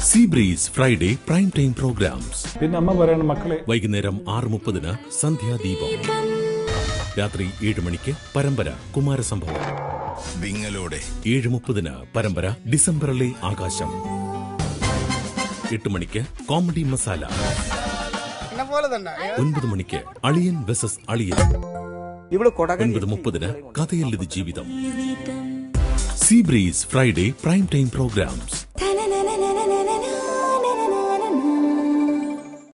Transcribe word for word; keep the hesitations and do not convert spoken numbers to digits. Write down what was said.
Seabreeze Friday Prime Time Programs. വൈകുന്നേരം ആറ് മുപ്പതിന് സന്ധ്യാദീപം. രാത്രി ഏഴ് മണിക്ക് പരമ്പര കുമാരസംഭവം. വിങ്ങലോടെ ഏഴ് മുപ്പതിന് പരമ്പര ഡിസംബറിലെ ആകാശം. എട്ട് മണിക്ക് കോമഡി മസാല. ഒൻപത് മണിക്ക് അളിയൻ വെസസ് അളിയൻ. ഒൻപത് മുപ്പതിന് കഥയല്ലത് ജീവിതം. Seabreeze Friday Prime Time Programs.